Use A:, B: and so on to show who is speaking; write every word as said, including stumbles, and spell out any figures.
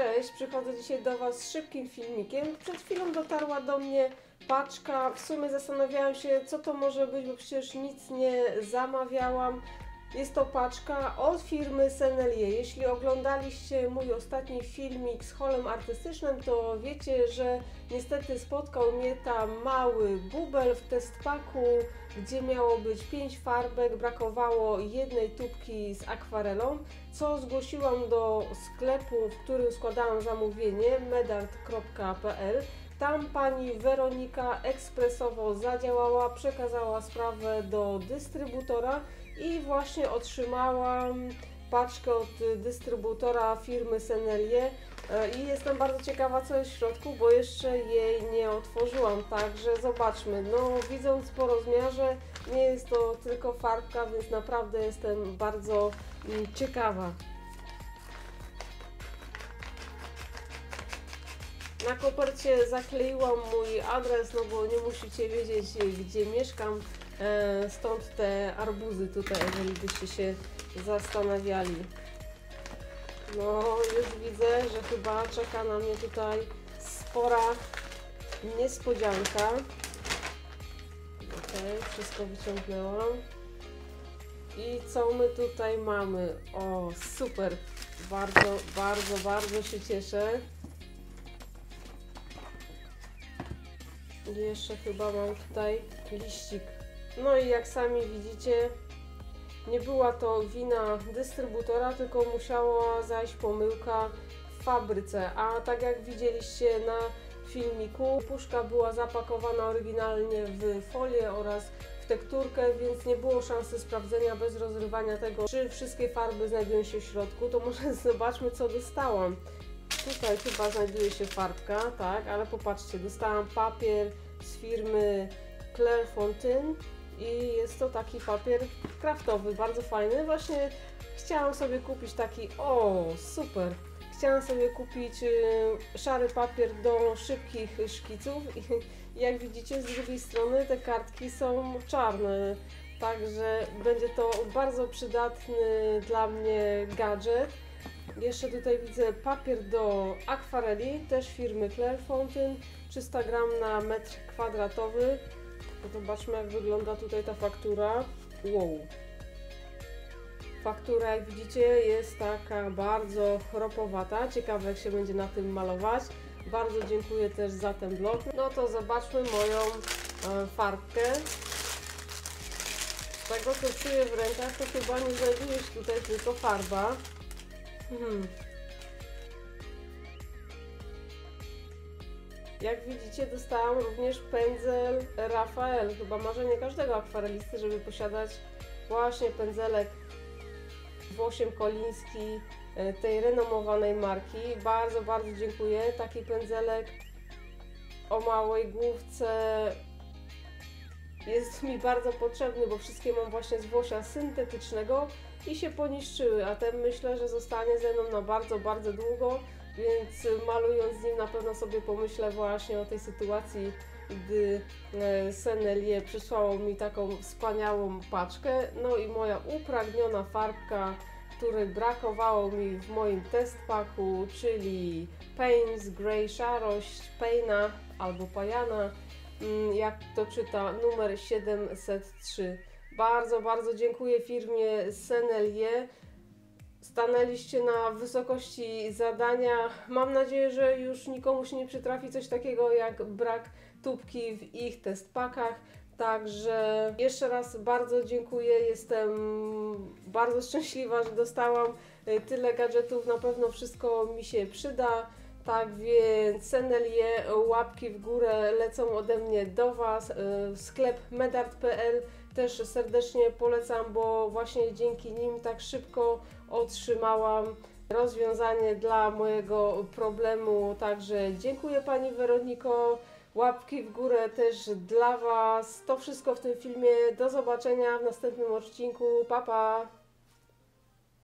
A: Cześć, przychodzę dzisiaj do Was z szybkim filmikiem. Przed chwilą dotarła do mnie paczka. W sumie zastanawiałam się, co to może być, bo przecież nic nie zamawiałam. Jest to paczka od firmy Sennelier. Jeśli oglądaliście mój ostatni filmik z holem artystycznym, to wiecie, że niestety spotkał mnie tam mały bubel w testpaku, gdzie miało być pięć farbek, brakowało jednej tubki z akwarelą, co zgłosiłam do sklepu, w którym składałam zamówienie, medart kropka p l. Tam pani Weronika ekspresowo zadziałała, przekazała sprawę do dystrybutora i właśnie otrzymałam paczkę od dystrybutora firmy Sennelier i jestem bardzo ciekawa, co jest w środku, bo jeszcze jej nie otworzyłam, także zobaczmy. No, widząc po rozmiarze, nie jest to tylko farbka, więc naprawdę jestem bardzo ciekawa. Na kopercie zakleiłam mój adres, no bo nie musicie wiedzieć, gdzie mieszkam, stąd te arbuzy tutaj, jeżeli byście się zastanawiali. No, już widzę, że chyba czeka na mnie tutaj spora niespodzianka. Ok, wszystko wyciągnęłam. I co my tutaj mamy? O, super! Bardzo, bardzo, bardzo się cieszę. I jeszcze chyba mam tutaj liścik. No i jak sami widzicie, nie była to wina dystrybutora, tylko musiała zajść pomyłka w fabryce. A tak jak widzieliście na filmiku, puszka była zapakowana oryginalnie w folię oraz w tekturkę, więc nie było szansy sprawdzenia bez rozrywania tego, czy wszystkie farby znajdują się w środku. To może zobaczmy, co dostałam. Tutaj chyba znajduje się farbka, tak, ale popatrzcie, dostałam papier z firmy Clairefontaine i jest to taki papier kraftowy, bardzo fajny. Właśnie chciałam sobie kupić taki, o super, chciałam sobie kupić y, szary papier do szybkich szkiców i jak widzicie, z drugiej strony te kartki są czarne, także będzie to bardzo przydatny dla mnie gadżet. Jeszcze tutaj widzę papier do akwareli, też firmy Clairefontaine, trzysta gramów na metr kwadratowy. Zobaczmy, jak wygląda tutaj ta faktura. Wow! Faktura, jak widzicie, jest taka bardzo chropowata. Ciekawe, jak się będzie na tym malować. Bardzo dziękuję też za ten blok. No to zobaczmy moją e, farbkę. Z tego, co czuję w rękach, to chyba nie znajduje się tutaj tylko farba. Hmm. Jak widzicie, dostałam również pędzel Raphael. Chyba marzenie każdego akwarelisty, żeby posiadać właśnie pędzelek Włosiem Koliński, tej renomowanej marki. Bardzo, bardzo dziękuję. Taki pędzelek o małej główce jest mi bardzo potrzebny, bo wszystkie mam właśnie z włosia syntetycznego i się poniszczyły, a ten myślę, że zostanie ze mną na bardzo, bardzo długo, więc malując z nim na pewno sobie pomyślę właśnie o tej sytuacji, gdy Sennelier przysłało mi taką wspaniałą paczkę. No i moja upragniona farbka, której brakowało mi w moim testpaku, czyli Payne's Grey Szarość, Payna albo Pajana, jak to czyta, numer siedemset trzy. Bardzo, bardzo dziękuję firmie Sennelier. Stanęliście na wysokości zadania. Mam nadzieję, że już nikomu się nie przytrafi coś takiego jak brak tubki w ich testpakach. Także jeszcze raz bardzo dziękuję. Jestem bardzo szczęśliwa, że dostałam tyle gadżetów. Na pewno wszystko mi się przyda. Tak więc Sennelier, łapki w górę lecą ode mnie do Was. Sklep medart kropka p l też serdecznie polecam, bo właśnie dzięki nim tak szybko otrzymałam rozwiązanie dla mojego problemu. Także dziękuję Pani Weroniko. Łapki w górę też dla Was. To wszystko w tym filmie. Do zobaczenia w następnym odcinku. Pa, pa!